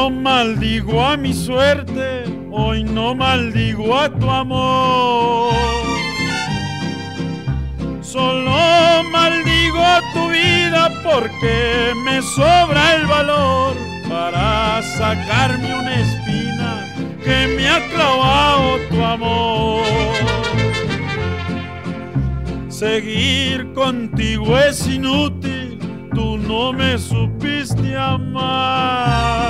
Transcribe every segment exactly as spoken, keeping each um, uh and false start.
no maldigo a mi suerte, hoy no maldigo a tu amor. Solo maldigo tu vida porque me sobra el valor para sacarme una espina que me ha clavado tu amor. Seguir contigo es inútil, tú no me supiste amar.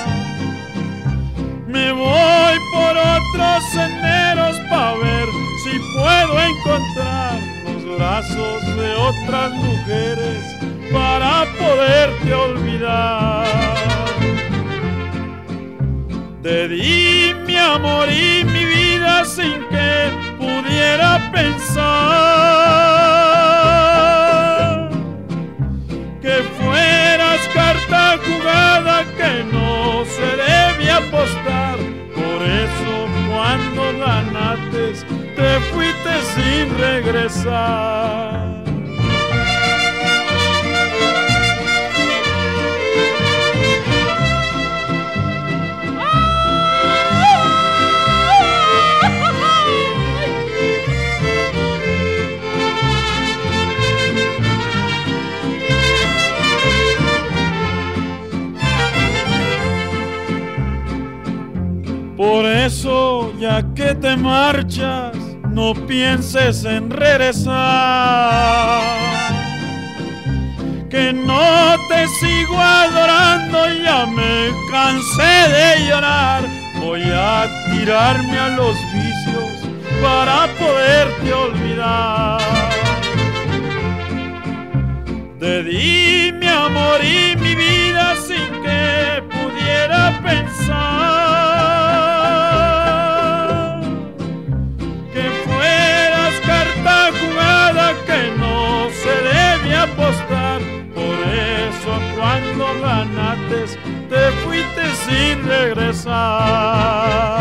Me voy por otros senderos pa' ver si puedo encontrar los brazos de otras mujeres para poderte olvidar. Te di mi amor y mi vida sin que pudiera pensar que fueras carta jugada que no se debe apostar. Por eso cuando ganaste te fuiste sin regresar. Por eso, ya que te marchas, no pienses en regresar. Que no te sigo adorando, ya me cansé de llorar. Voy a tirarme a los vicios para poderte olvidar. Te di mi amor y mi vida sin que pudiera pensar que no se debe apostar. Por eso cuando ganaste te fuiste sin regresar.